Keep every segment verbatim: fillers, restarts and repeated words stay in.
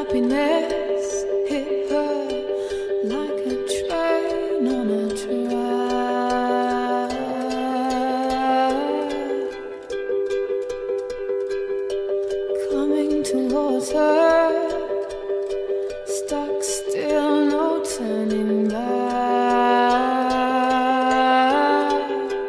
happiness hit her like a train on a track, coming towards her, stuck still, no turning back.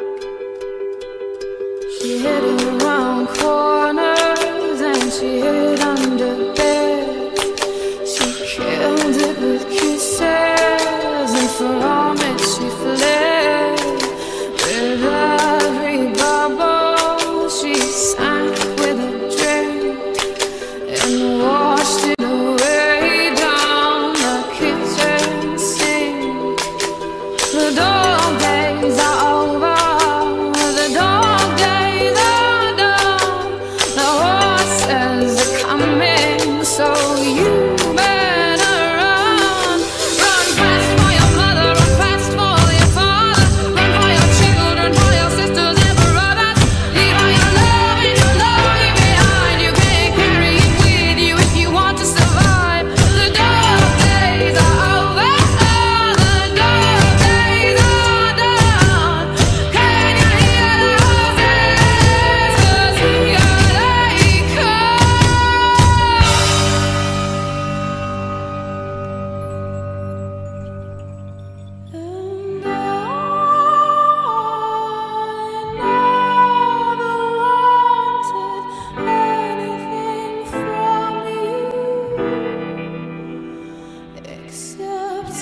She hid around corners and she hid under beds. She killed it with kisses, and from it she fled. With every bubble she sank with a drink and washed it away down the kitchen sink. The dog days are over, the dog days are done. The horses are coming, so you better run. Run fast for your mother, run fast for your father, run for your children, for your sisters and brothers. Leave all your love and your longing behind. You can't carry it with you if you want to survive. The dog days are over, the dog days are done. Can you hear the horses? 'Cause here they come. And I never wanted anything from you except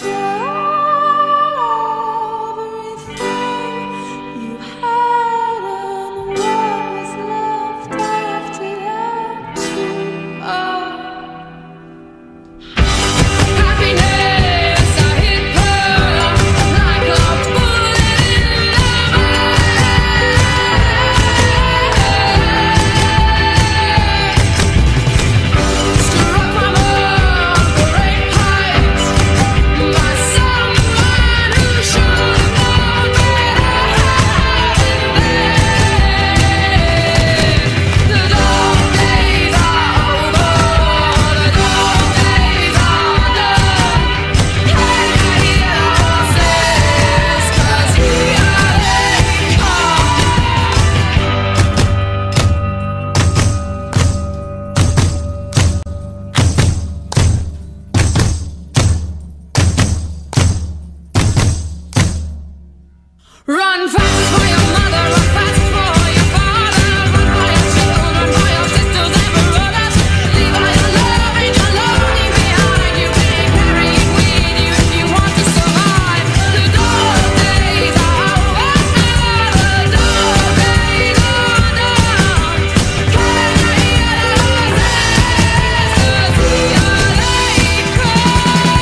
everything you had and what was left after that too. Oh. Happiness, I hit her like a bullet in the struck from a great height by someone who should have known better. The dog days are over, the dog days are done. Can you hear the horses? 'Cause here they come. Run fast for your mother, run fast for your father, run for your children, for your sisters and brothers. Leave all your love and your longing behind. You can't carry it with you if you want to survive. The dog days are over, the dog days are done. Can you hear the horses? 'Cause here they come.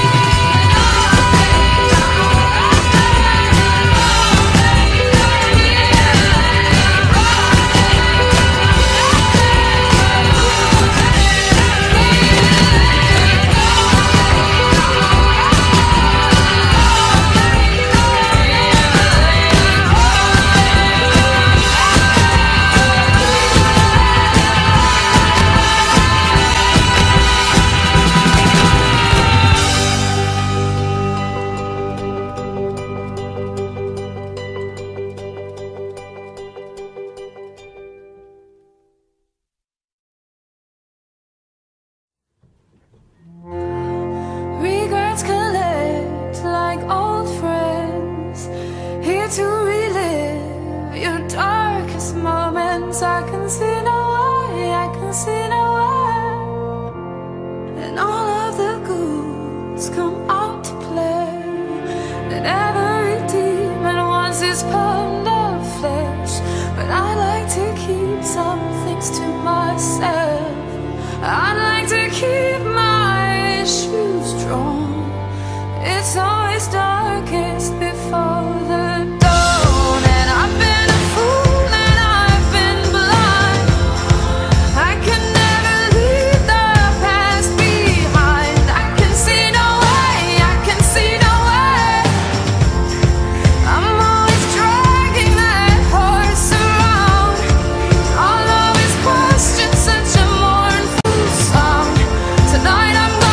Regrets collect like old friends, here to relive your darkest moments. I can see no way, I can see no way, and all of the ghouls come out to play. And every demon wants his pound of flesh, but I like to keep some things to myself. I'd like to keep my shoes drawn. It's always darkest before the dawn, and I've been a fool and I've been blind. I can never leave the past behind. I can see no way, I can see no way. I'm always dragging that horse around. I'll always question such a mournful song. Tonight I'm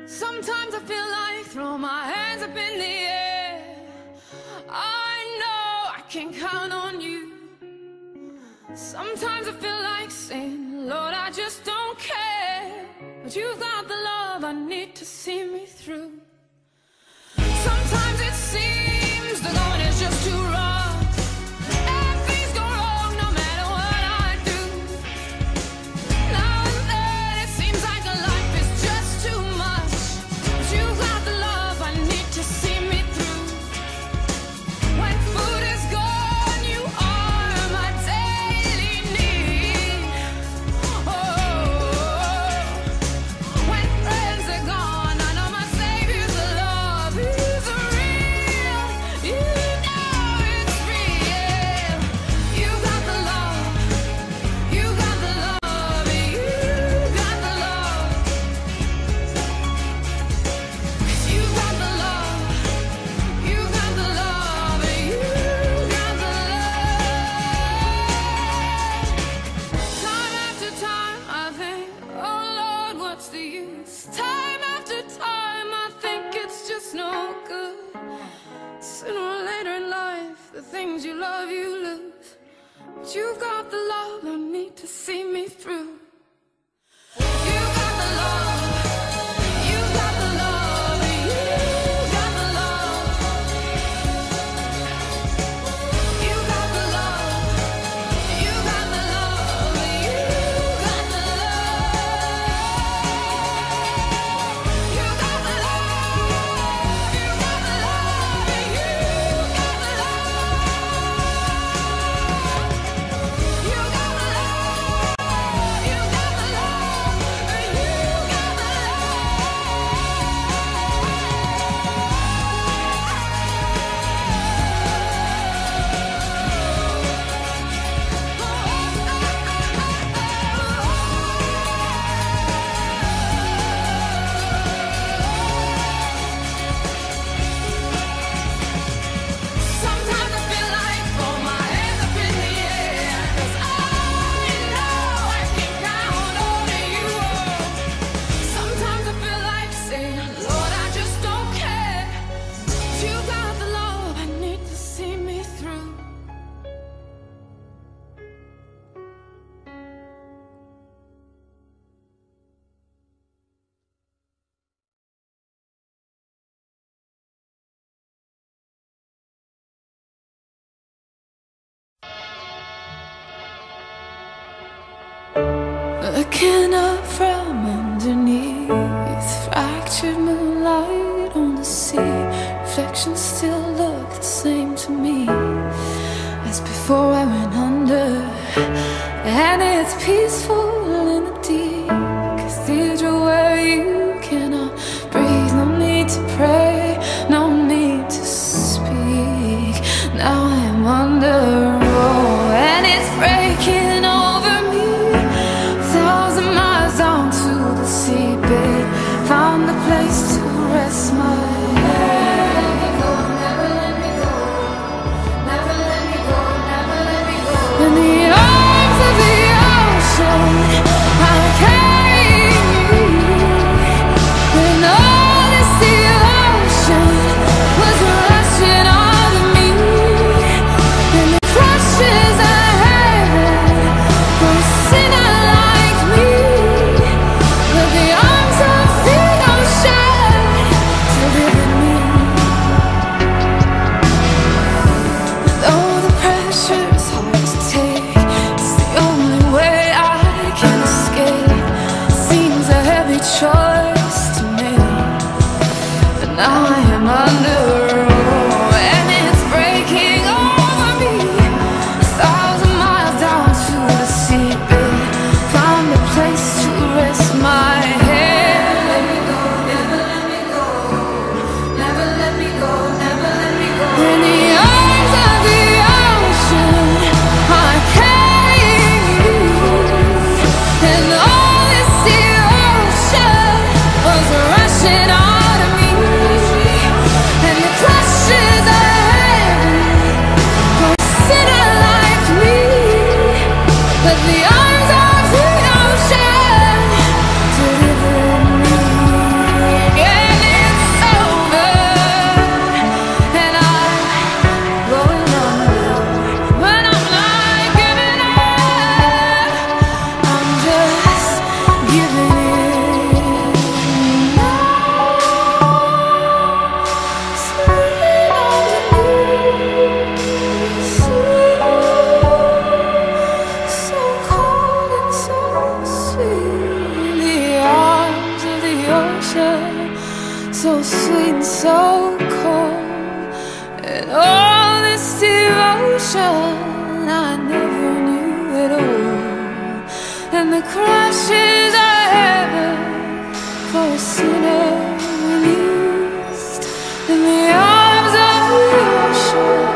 Sometimes I feel like throw my hands up in the air. I know I can count on you. Sometimes I feel like saying, Lord, I just don't care. But you've got the love I need to see me through. Sometimes it seems the going is just too rough, and things go wrong no matter what I do. Now and then it seems like a life is just too much, but you've got the love I need to see me through. When food is gone, you are my daily need. Oh, when friends are gone, I know my Savior's love is real. You know it's real. You got the love, you got the love, you got the love. 'Cause you got the love, you got the love, you got the love. Time after time I think, oh Lord, what's the use? Time after time I think it's just no good. Sooner or later in life, the things you love you lose. But you've got the love I need to see me through. You got the love, you got the love, you got the love. You got the love, you got the love, you got the love. You got the love, you got the love, you got the love. You got the love, you got the love, you got the Sometimes I feel like throw my hands up in the air, 'cause I know I can count on you. Sometimes I feel like saying, Lord, I just don't care. But you got the love I need to see me through. Looking up from underneath, fractured moonlight on the sea. Reflections still look the same to me as before I went under. And it's peaceful in the deep cathedral where you cannot breathe. No need to pray, no need to speak. Now I'm under, oh, and it's breaking over me. Thousand miles down to the seabed, found a place to rest my head. Never let me go, never let me go, never let me go. In the arms of the ocean, I illusion I never knew at all, and the crashes are heaven for a sinner released in the arms of the ocean.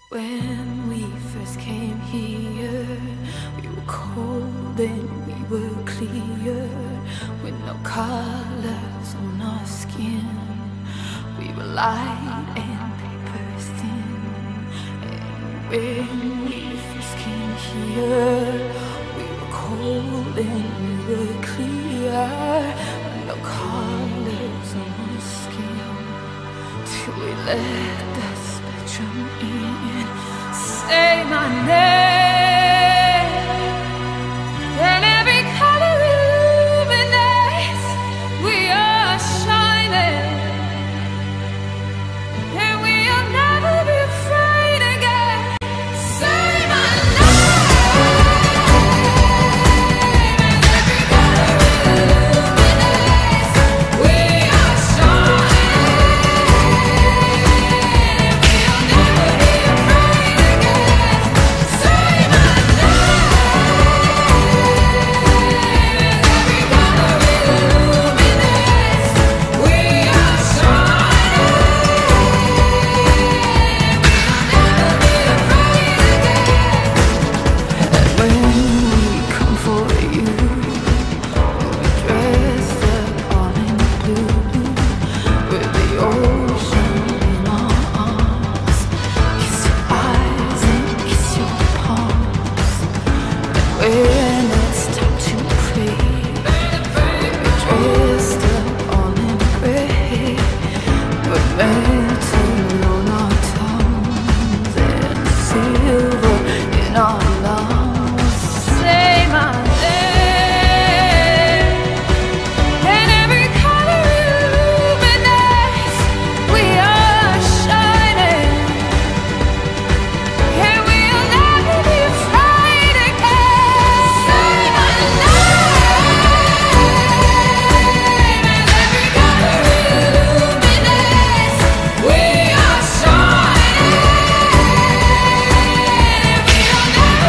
When we first came here, we were cold and we were clear, with no colors on our skin. We were light and paper thin. And when we first came here, we were cold and we were clear, with no colors on our skin. Till we let the spectrum in. Say my name, and every color illuminates. We are shining, and we'll never be afraid again. Say my name, and every color illuminates. We are shining, and we'll never be afraid again. Say my when it's time to pray, we're dressed up all in gray. We're melting on our tongues and silver in our lungs. Say my name, and every color illuminates. We are shining, and we'll never be afraid again. Say my name, and every color illuminates. We are shining, and we'll never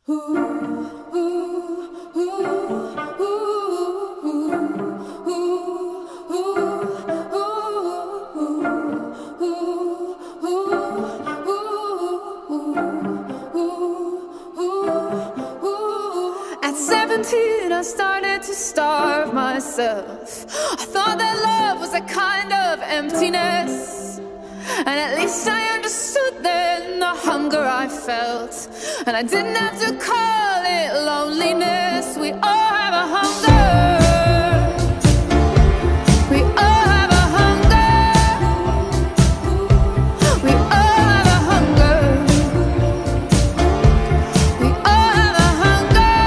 At seventeen, I started to starve myself. I thought that love was a kind of emptiness, and at least I understood then the hunger I felt. And I didn't have to call it loneliness. We all have a hunger. We all have a hunger. We all have a hunger. We all have a hunger.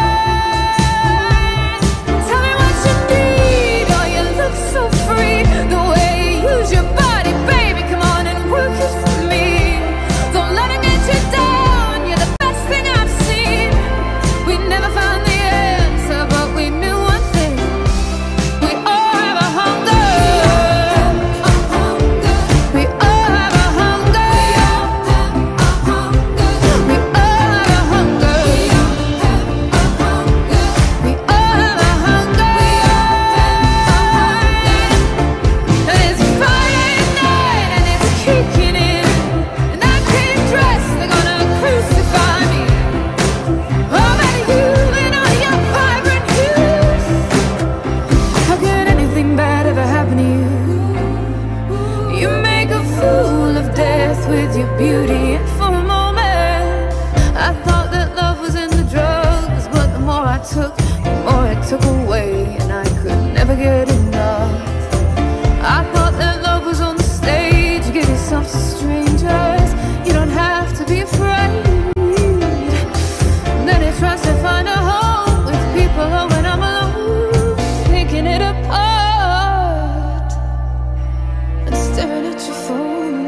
Tell me what you need. Oh, you look so free. The way you use your body, baby. Come on and work it for me. Don't let it get you down. You're the best thing I've seen. We never found the answer, but we knew one thing. We all have a hunger. We all have a hunger. We all have a hunger. We all have a hunger. And it's Friday night and it's kicking in, and I can't dress. They're gonna crucify me. Oh, baby, you and all your vibrant hues. How could anything bad ever happen to you? You make a fool of death with your beauty, and for a moment I thought that love was in the drugs, but the more I took, the more it took away, and I could never get enough. I thought that love was on the stage. You give yourself to strangers. You don't have to be afraid. Then it tries to find a home with people. Oh, when I'm alone, picking it apart and staring at your phone.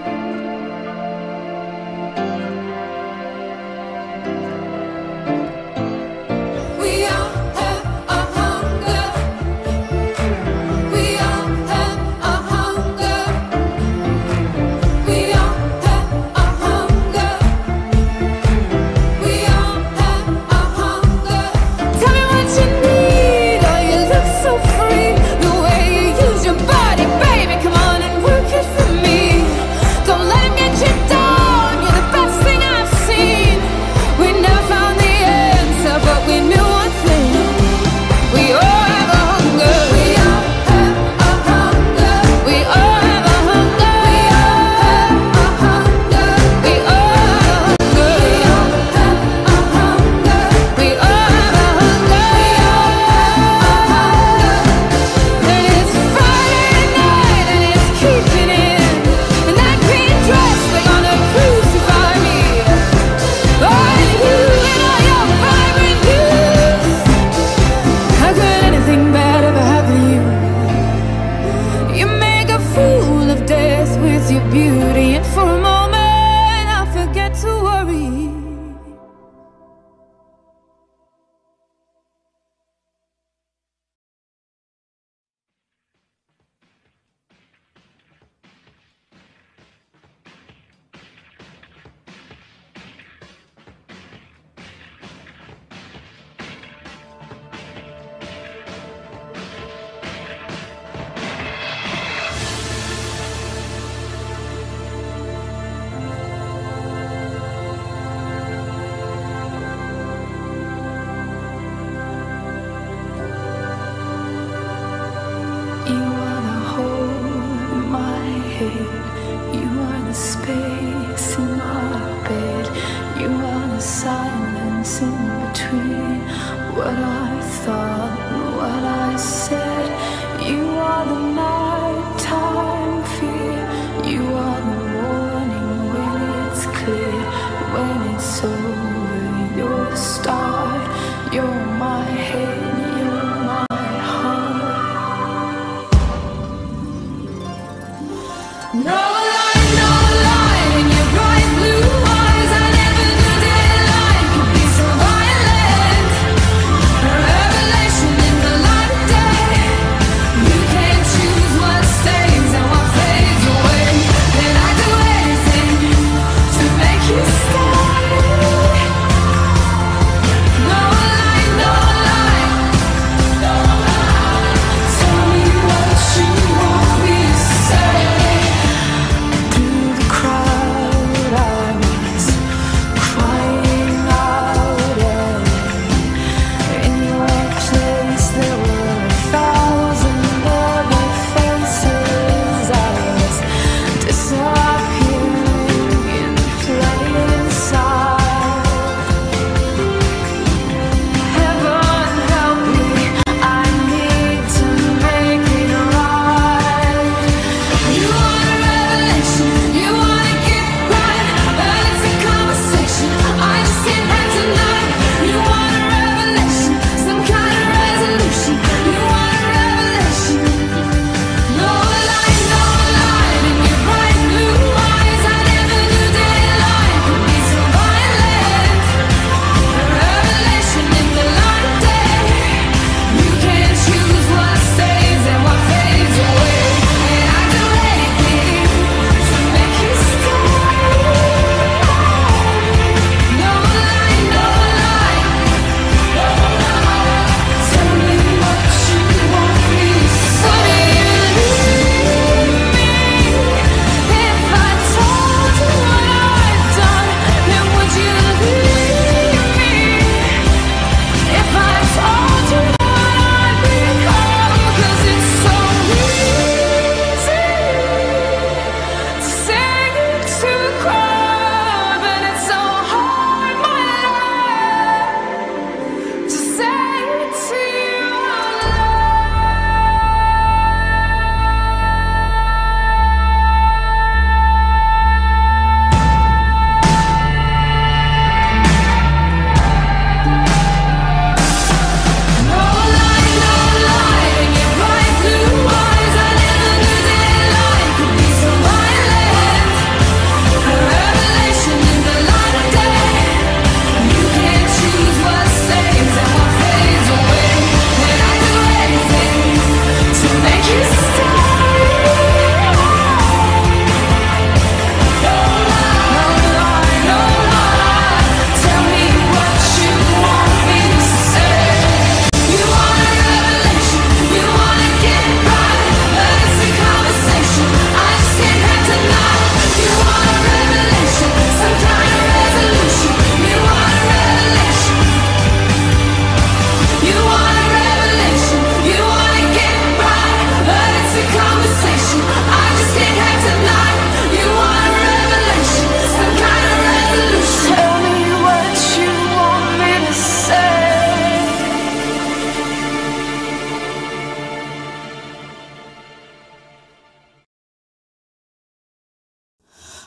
We all have a hunger. We all have a hunger. We all have a hunger. We all have a hunger. Tell me what you need. Oh, you look so free. The way you use your body, baby. Come on and work it for me. Don't let him get you down. You're the best thing I've seen. We never found the answer, but we knew one thing. We all have a hunger. We all have a hunger. We all have a hunger. We all have a hunger. We all have a hunger. We all have a hunger. And it's Friday night and it's kicking in, and I can't dress. They're gonna crucify me. Oh, and you and all your vibrant hues. How could anything bad ever happen to you? You make a fool of death with your beauty, and for a moment I forget to worry. You are the hole in my head. You are the space in my bed. You are the silence in between what I thought and what I said. You are the nighttime fear. You are the warning when it's clear. When it's over, you're the start. You're my head, you're my heart. No line, no line in your bright blue eyes. I never knew daylight could be so violent. A revelation in the light of day. You can't choose what stays and what fades away. And I do anything to make you stay.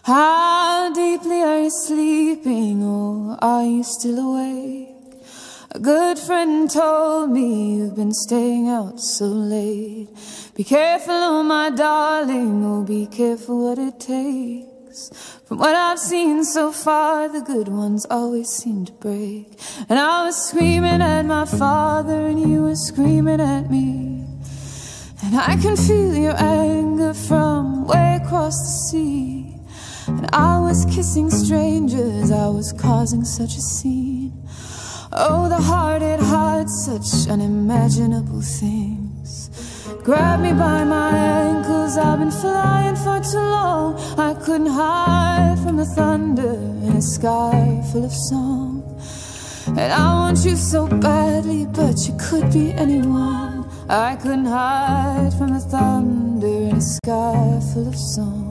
How deeply are you sleeping, or are you still awake? A good friend told me you've been staying out so late. Be careful, oh my darling, oh be careful what it takes. From what I've seen so far, the good ones always seem to break. And I was screaming at my father, and you were screaming at me. And I can feel your anger from way across the sea. And I was kissing strangers, I was causing such a scene. Oh, the heart, it hides such unimaginable things. Grab me by my ankles, I've been flying for too long. I couldn't hide from the thunder in a sky full of song. And I want you so badly, but you could be anyone. I couldn't hide from the thunder in a sky full of song.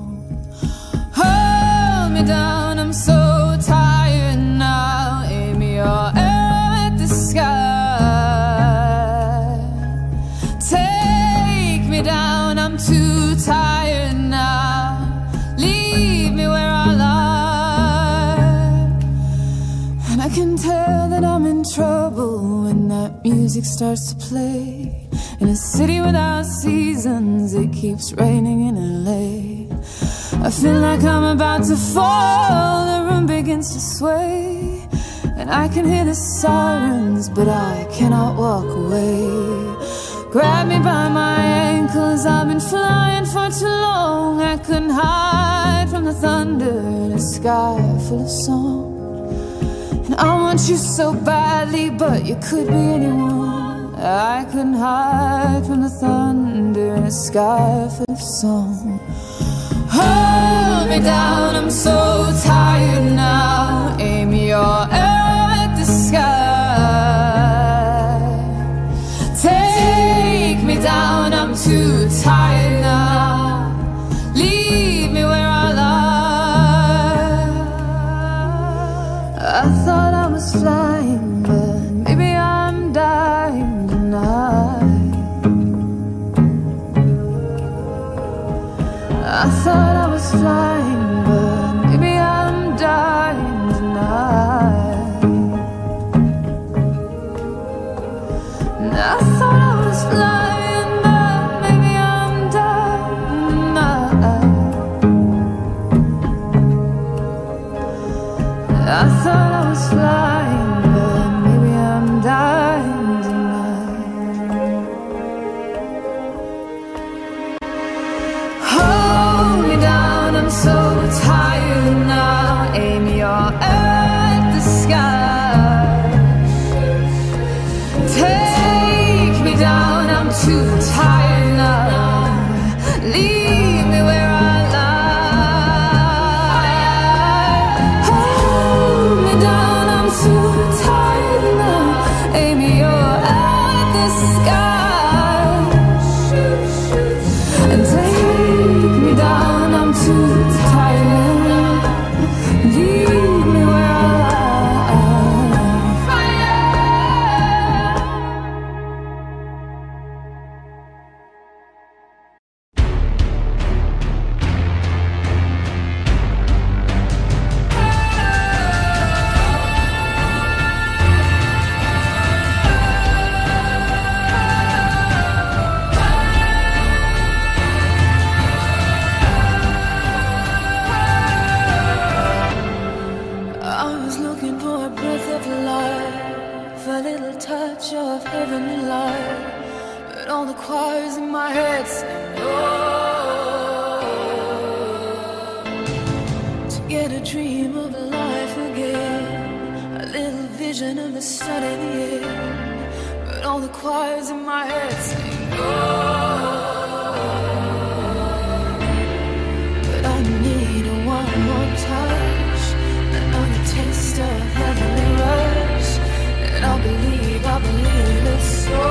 Hold me down, I'm so tired now. Aim your arrow at the sky. Take me down, I'm too tired now. Leave me where I lie. And I can tell that I'm in trouble when that music starts to play. In a city without seasons, it keeps raining in L A. I feel like I'm about to fall, the room begins to sway. And I can hear the sirens, but I cannot walk away. Grab me by my ankles, I've been flying for too long. I couldn't hide from the thunder in a sky full of song. And I want you so badly, but you could be anyone. I couldn't hide from the thunder in a sky full of song. Hold me down, I'm so tired now. Aim your arrow at the sky. Take me down, I'm too tired now. Leave me where I lie. I thought I was flying, but maybe I'm dying tonight. I thought I was flying, but maybe I'm dying tonight. And I thought I was flying, but maybe I'm dying tonight. I thought I was flying, but maybe I'm dying tonight. Hold me down, I'm so tired now. Aim your arrow at the sky. Take me down, I'm too tired now. Leave me where I lie. Hold me down, I'm too tired now. Aim your arrow at the sky. And take me down, I'm too tired now. Leave me where I of heavenly light, but all the choirs in my head sing no. To get a dream of life again, a little vision of the sun in the air, but all the choirs in my head sing no. But I need a one more touch, another taste of heavenly rush, and I'll believe, I believe it's so.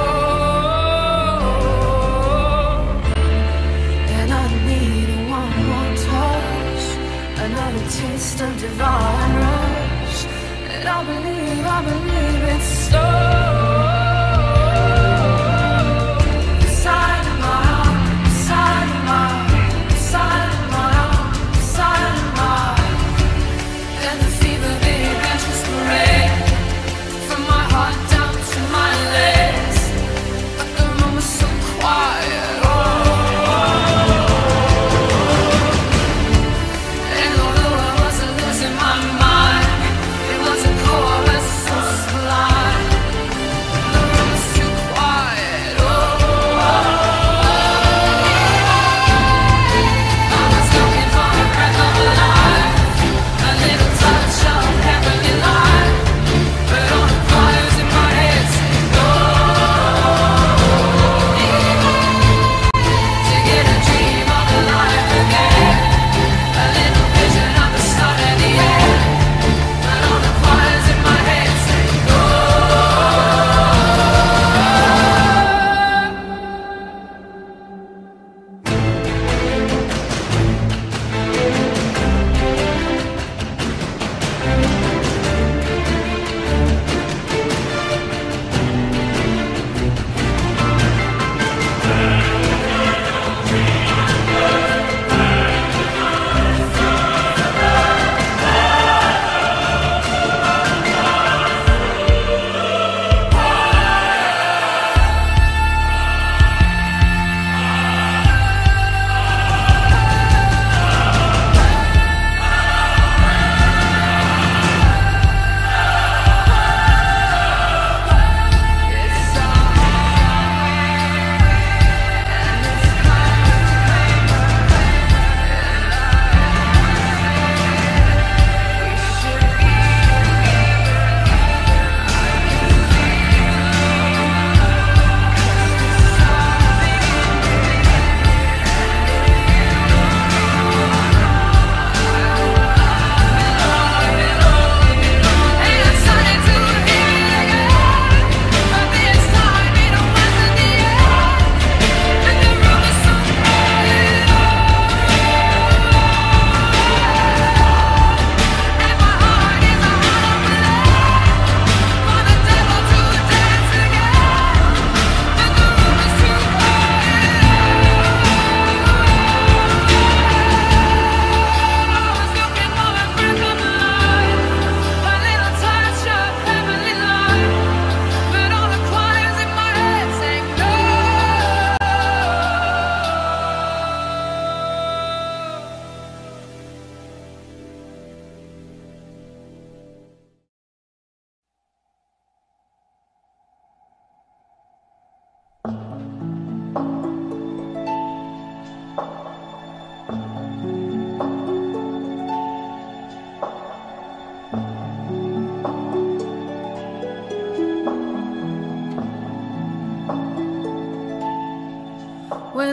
And I need a one more touch, another taste of divine rush, and I believe, I believe it's so. Inside of my heart, inside of my heart, inside of my heart, inside of my heart.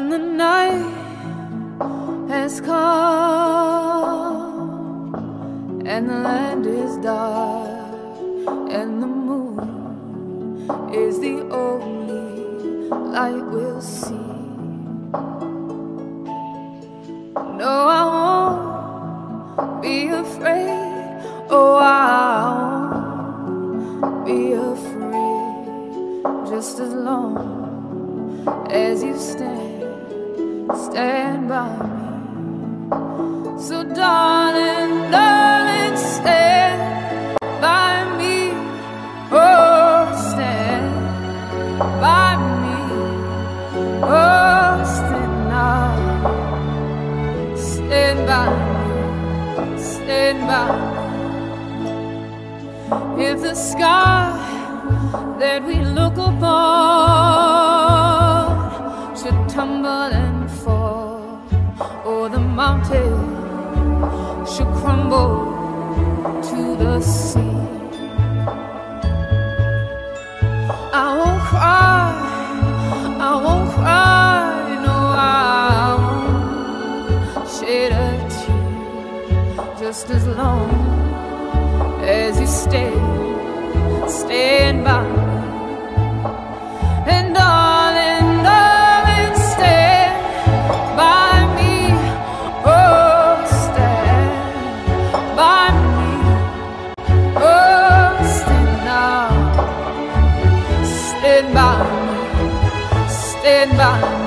when the night has come and the land is dark and the moon is the only light we'll see. No, I won't be afraid. Oh, I won't be afraid. Just as long as you stand, stand by me. So darling, darling, stand by me. Oh, stand by me. Oh, stand now. Stand by me. Stand by me. If the sky that we look upon should tumble and fall, or the mountain should crumble to the sea, I won't cry, I won't cry, no, I won't shed a tear. Just as long as you stay, stand by me. And darling, darling, stand by me. Oh, stand by me. Oh, stand now. Stand by me. Stand by me.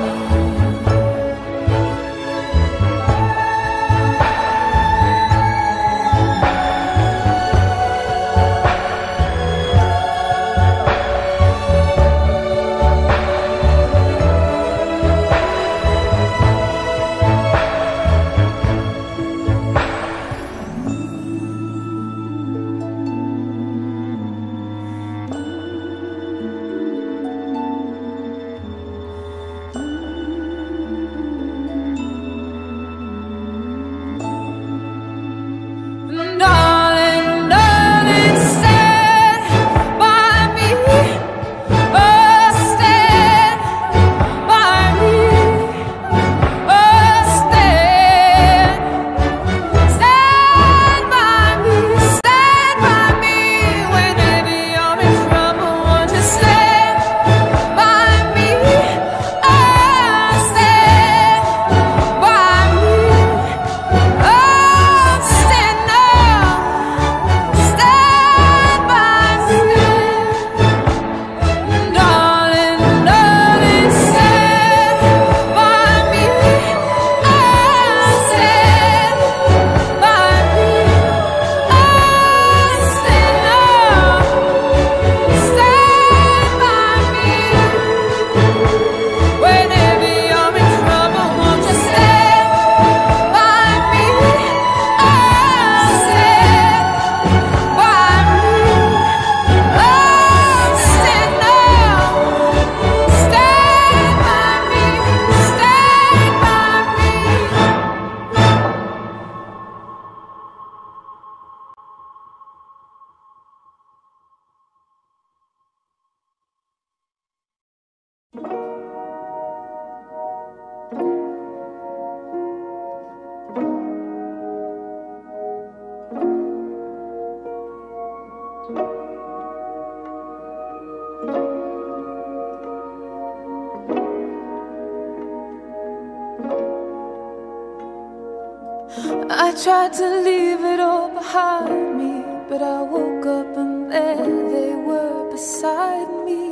I tried to leave it all behind me, but I woke up and there they were beside me.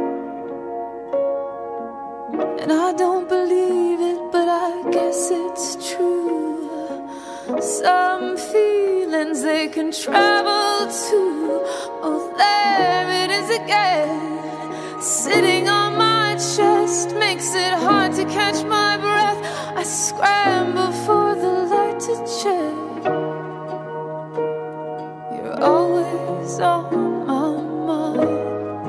And I don't believe it, but I guess it's true. Some feelings they can travel to. Oh, there it is again, sitting on my chest, makes it hard to catch my breath. I scramble for the light to check. You're always on my mind.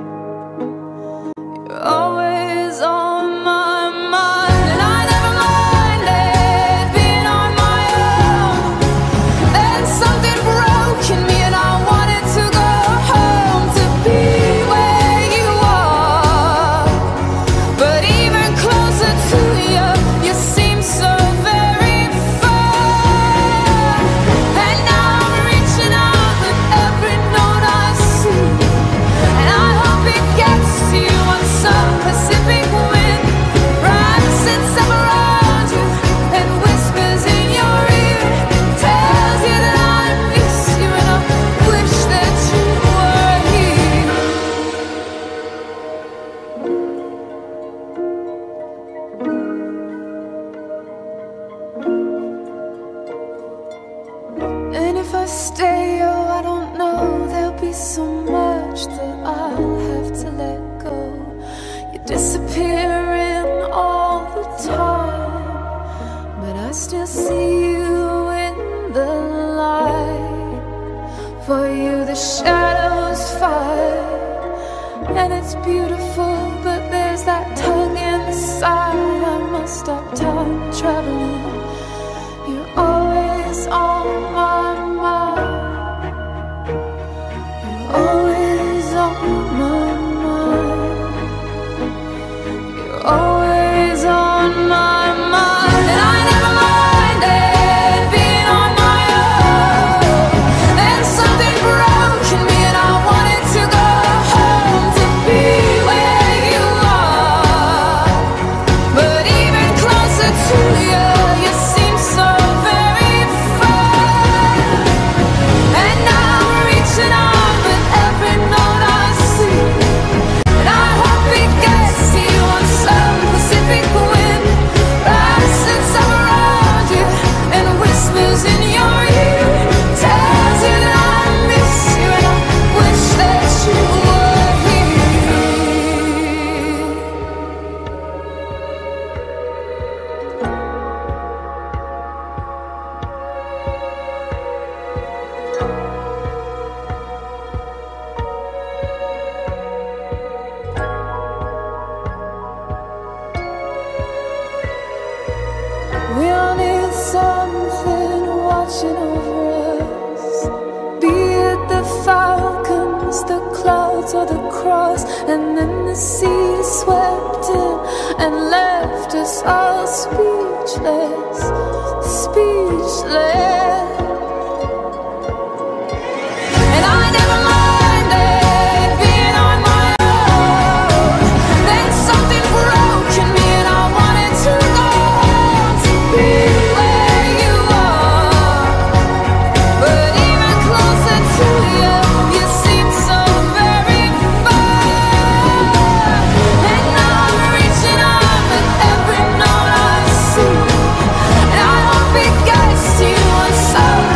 You're always on my mind. And I never minded being on my own. Then something broke in me and I wanted to go home, to be where you are, but even closer to you. and it's beautiful, but there's that tug inside. I must stop time traveling. You're always on my mind. You're always on my mind. You're always on my mind. And I never minded being on my own. Then something broke in me and I wanted to go home, to be where you are. But even closer to you, you seem so very far. And now I'm reaching out with every note I see. And I hope it gets to you on some Pacific wind. Wraps itself around you and whispers in your ear. Tells you that I miss you and I wish that you were here. We all need something watching over us. Be it the falcons, the clouds, or the cross. And then the sea swept in and left us all speechless, speechless. And I never minded being on my own. Then something broke in me and I wanted to go home, to be where you are. But even closer to you, you seem so very far. And now I'm reaching out with every note I see. And I hope it gets to you on some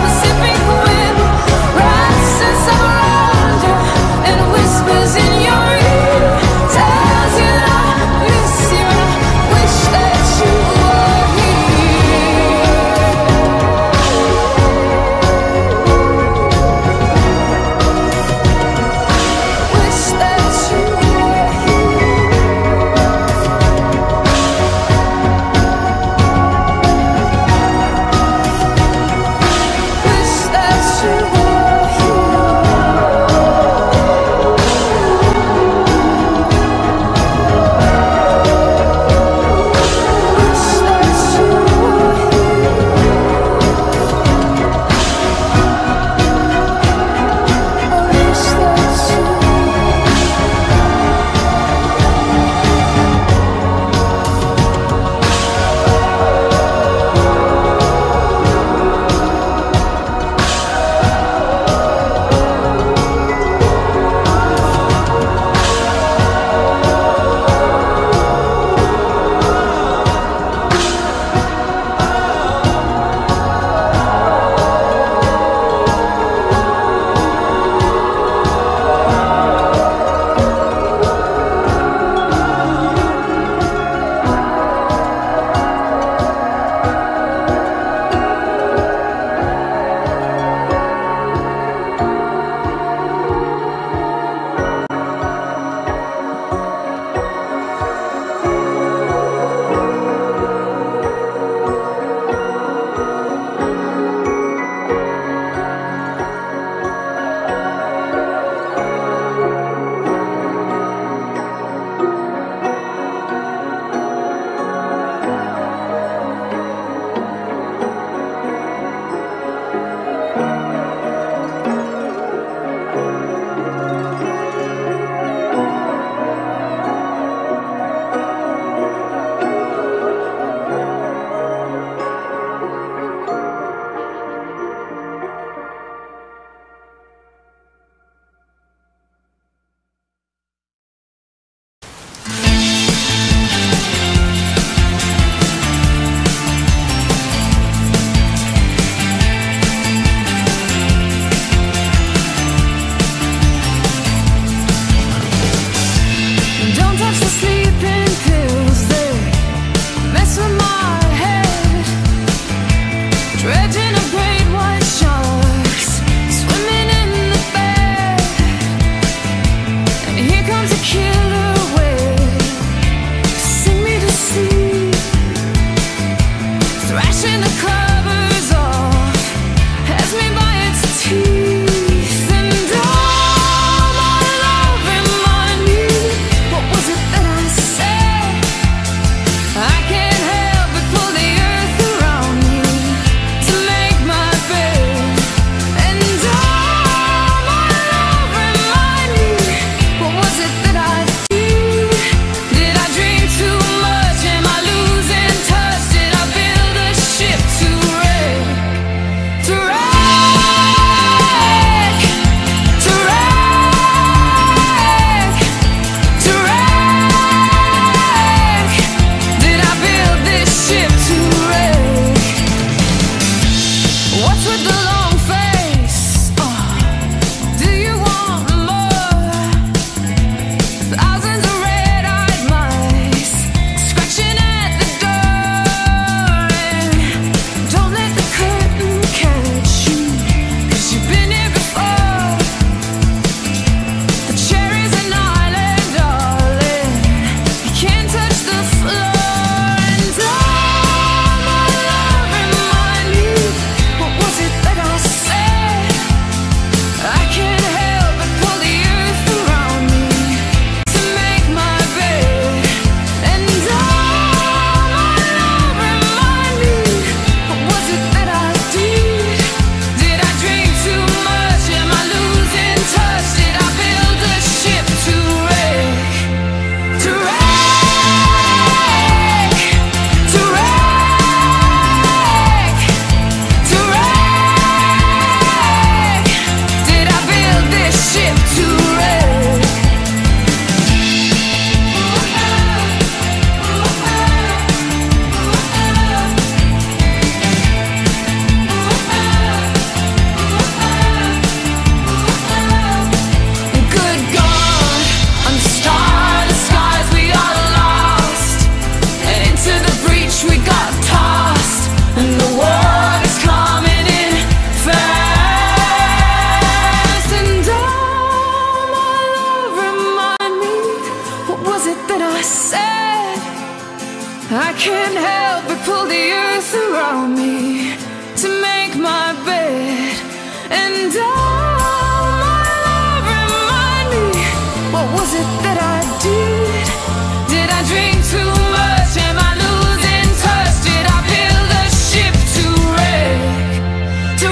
said I can't help but pull the earth around me to make my bed. And oh, my love, remind me, what was it that I did? Did I drink too much? Am I losing touch? Did I build a ship to wreck? To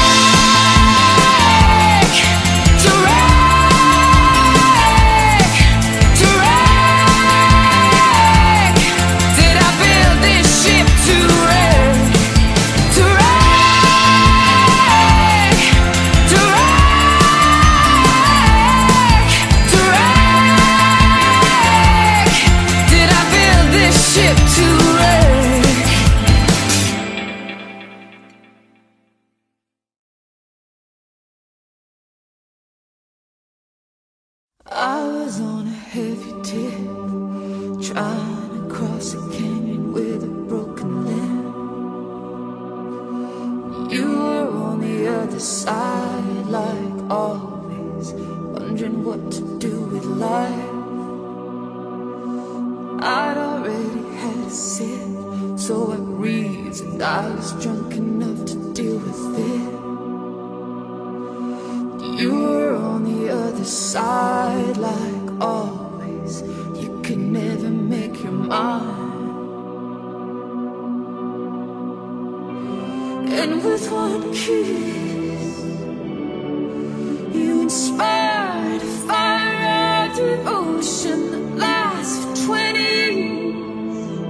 wreck? To wreck? To wreck? Did I build this ship to wreck? To wreck? To wreck? To wreck? Did I build this ship to wreck? I was on a heavy tip, trying to cross a canyon with a broken limb. You were on the other side, like always, wondering what to do with life. I'd already had a sip, so I reasoned I was drunk enough to deal with it. You were on the other side, like always, you could never make your mind. And with one kiss, you inspired a fire of devotion that lasts for twenty years.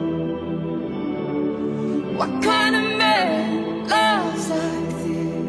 What kind of man loves like this?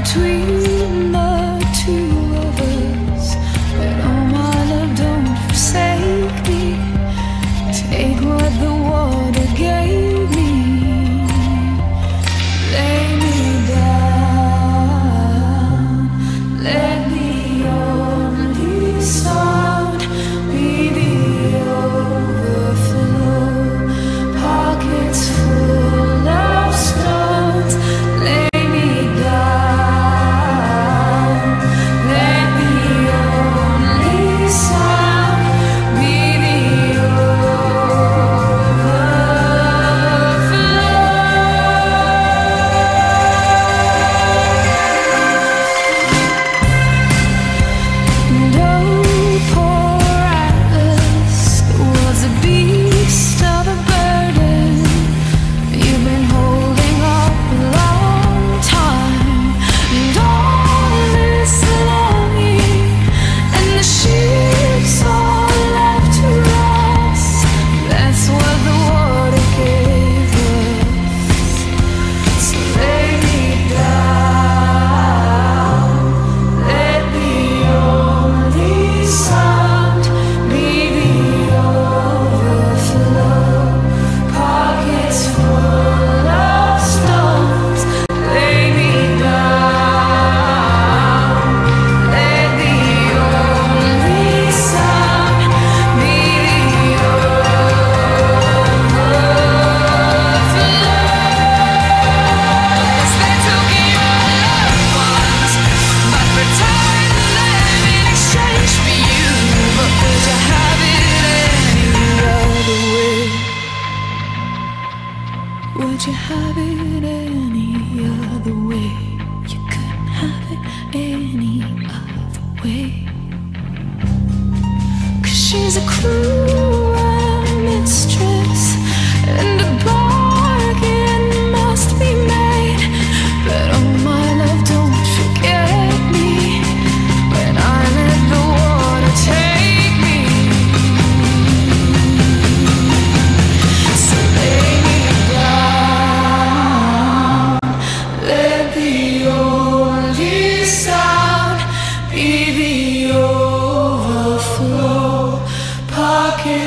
between the two of us. But oh my love, don't forsake me. Take what the water gave me. Lay me down. Let the only sound be the overflow. Pockets full of stones. Lay me down. Let the only sound be the Would you have it any other way? You couldn't have it any other way. 'Cause she's a cruel mistress, and a bargain must be made. But oh my love, don't forget me when I let the water take me. So lay me down. Let the only sound be the overflow. Pocket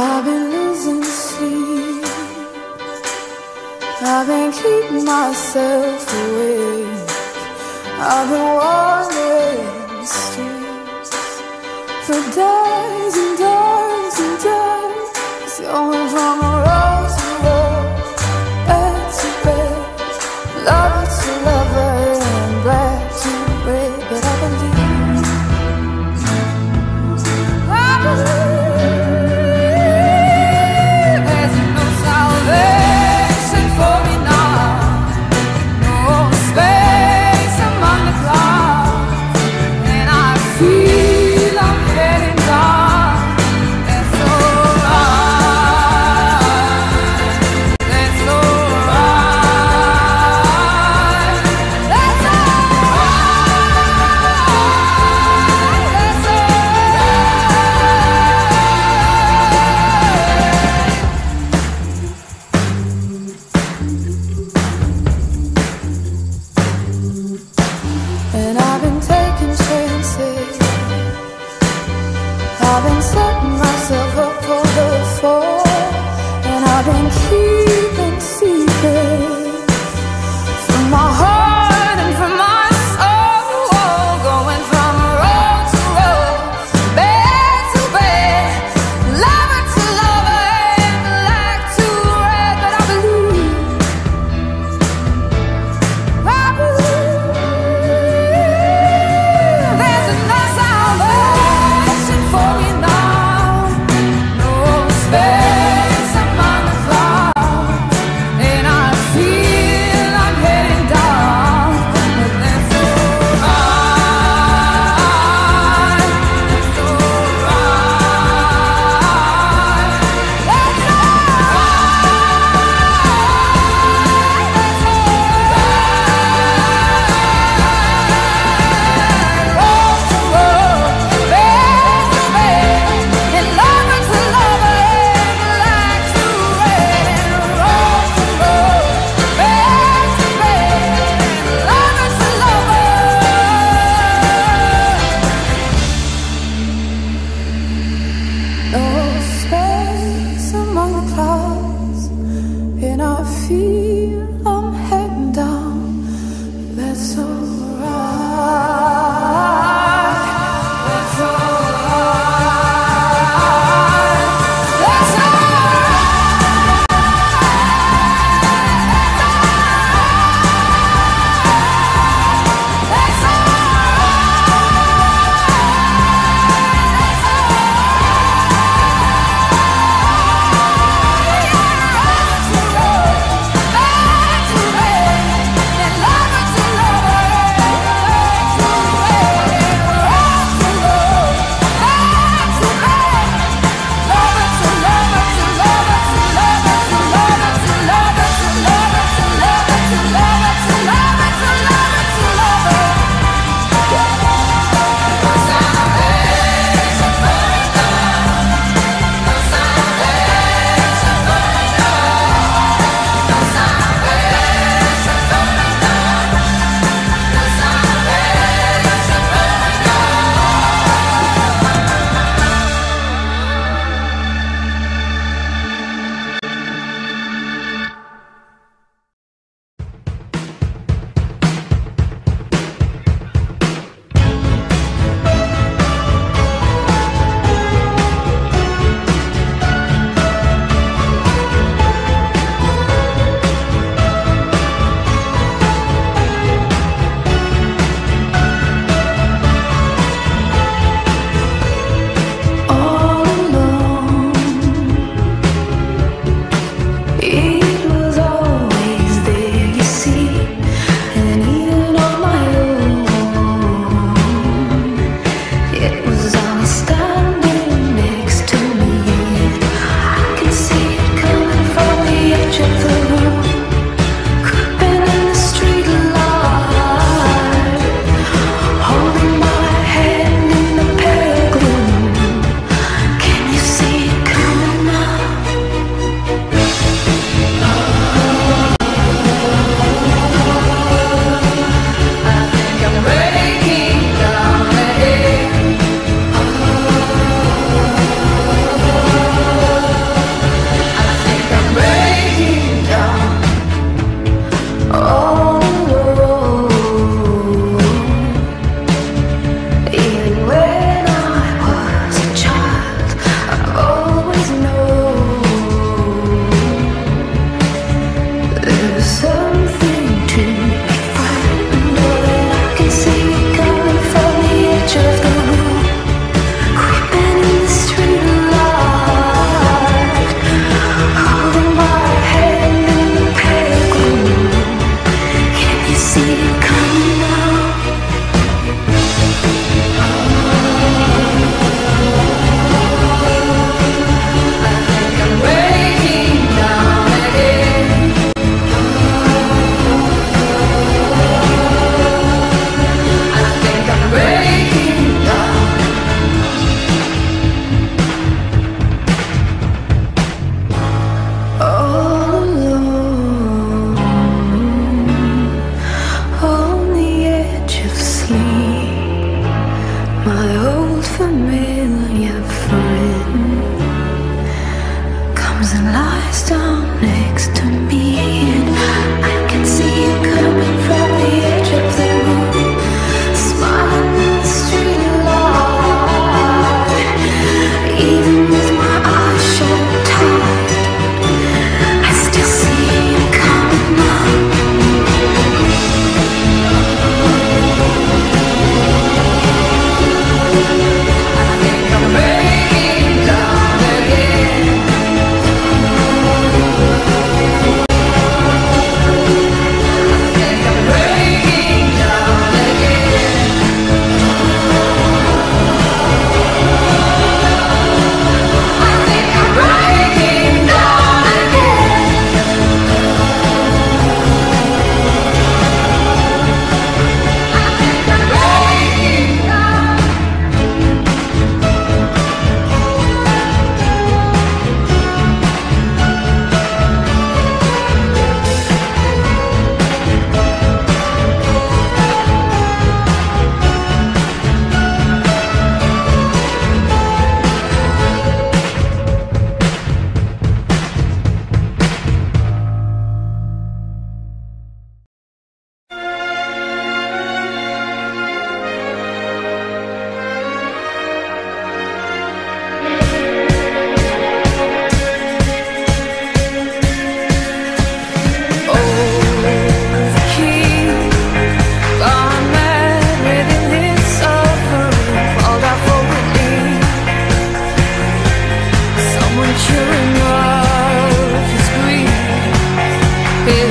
I've been losing sleep, I've been keeping myself awake, I've been wandering the streets for days and days and days, going from road to road, bed to bed, lover to lover, and black to red. But I believe, I believe there's no salvation for me now, no space among the clouds, and I feel I'm heading down. That's alright, that's alright, that's And I've been taking chances, I've been setting myself up for the fall, and I've been keeping secrets from my heart and from my soul, going from road to road, bed to bed, lover to lover, and black to red. But I believe, I believe there's enough salvation for me now, no space among the clouds, and I feel I'm heading down. But that's alright, that's alright, that's no space among the clouds, and I feel I'm heading down. That's alright, that's alright, that's alright, that's alright.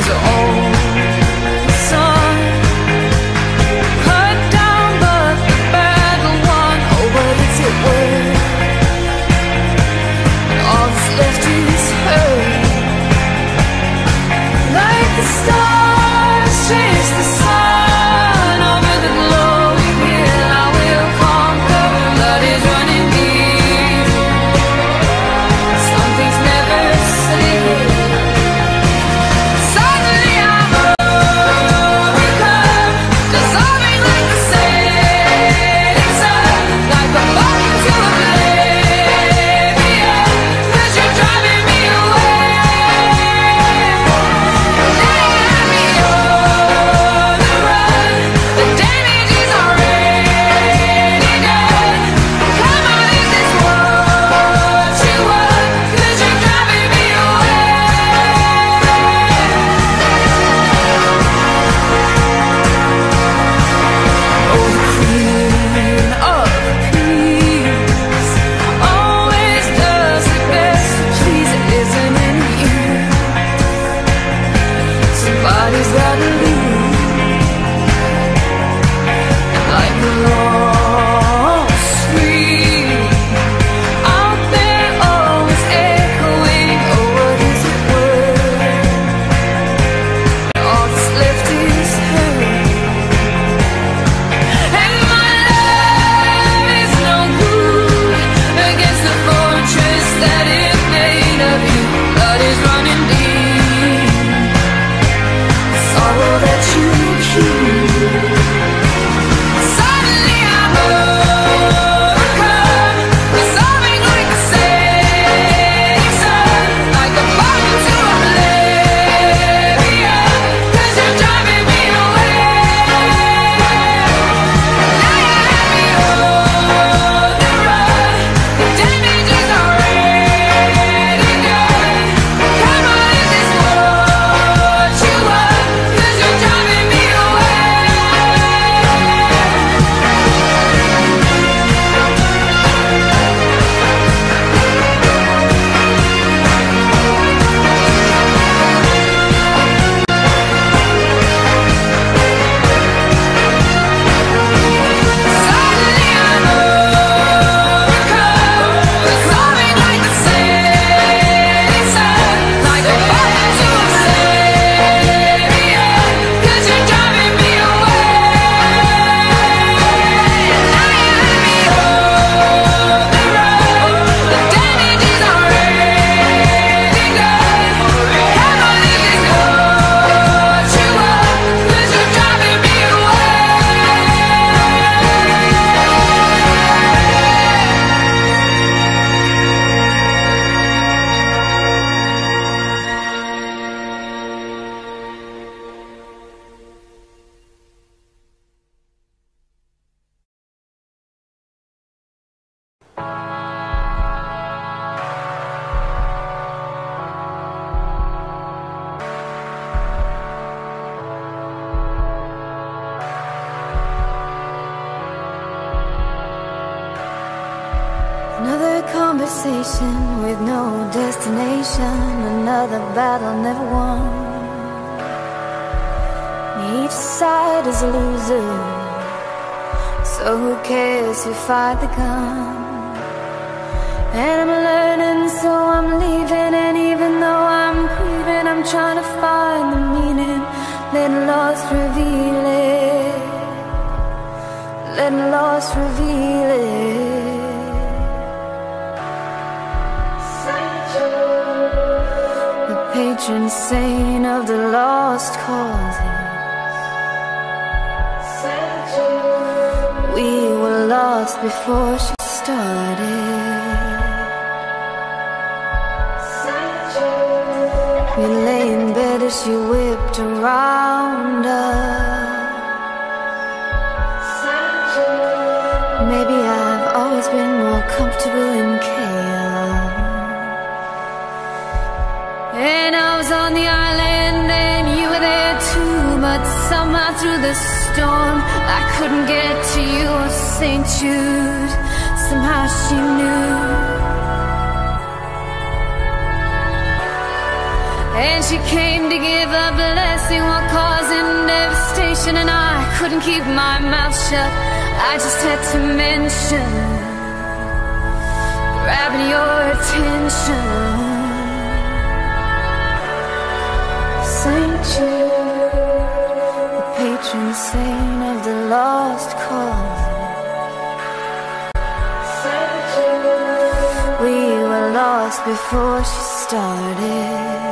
conversation with no destination, another battle never won. Each side is a loser, so who cares who fired the gun? And I'm learning, so I'm leaving, and even though I'm grieving, I'm trying to find the meaning. Let loss reveal it, let loss reveal it. The patron saint of the lost causes. We were lost before she started. We lay in bed as she whipped around us. Maybe I've always been more comfortable in chaos. And I was on the island and you were there too, but somehow through the storm I couldn't get to you or Saint Jude. Somehow she knew. And she came to give a blessing while causing devastation, and I couldn't keep my mouth shut. I just had to mention, grabbing your attention, Saint Jude, the patron saint of the lost cause. Saint Jude, we were lost before she started.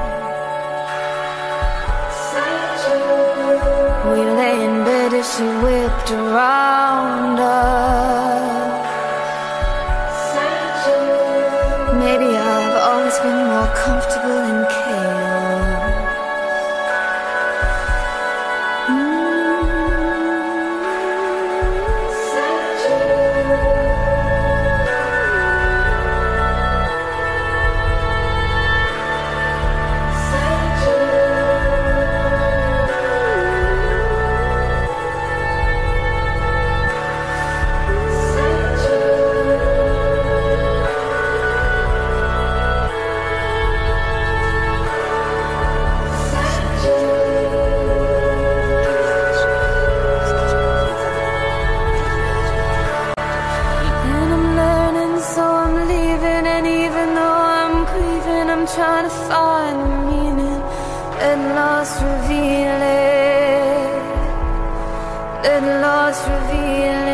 Saint Jude, we lay in bed as she whipped around us. Saint Jude, maybe I've always been more comfortable in chaos. Trying to find the meaning, let lost reveal it, let lost reveal it.